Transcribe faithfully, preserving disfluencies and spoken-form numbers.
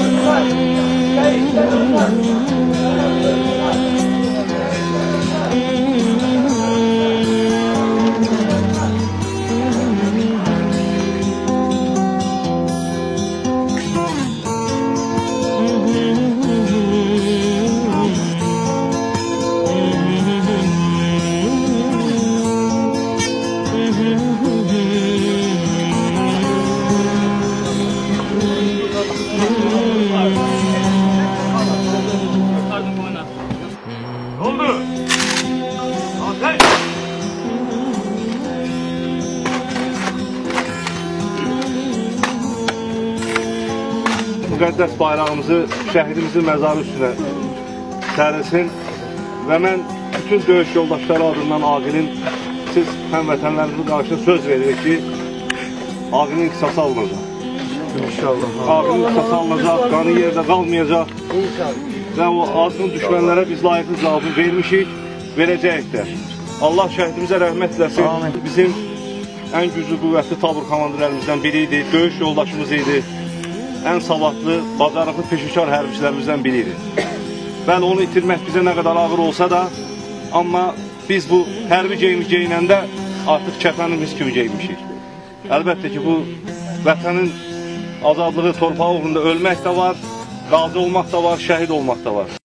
Müqəddəs bayrağımızı şəhidimizin məzarı üstünə sərilsin və mən bütün döyüş yoldaşları adından Aqilin, siz həmvətənlərimizin qarşısında söz veririk ki, Aqilin qisası alınacaq. İnşallah. Aqilin qisası alınacaq, qanı yerdə qalmayacaq. Və o azğın düşmənlərə biz layiqli cavabı vermişik, verəcəyik də. Allah şəhidimizə rəhmət eləsin. Bizim ən güclü, qüvvətli tabur komandirlərimizdən biri idi, döyüş yoldaşımız idi. Ən savadlı, bacarıqlı, peşəkar hərbiçilərimizdən biri idi. Bəli, onu itirmək bizə nə qədər ağır olsa da, amma biz bu hərbi geyimi geyinəndə artıq kəfənimiz kimi geymişik. Əlbəttə ki, bu vətənin azadlığı, torpağı uğrunda ölmək də var, qazi olmaq da var, şəhid olmaq da var.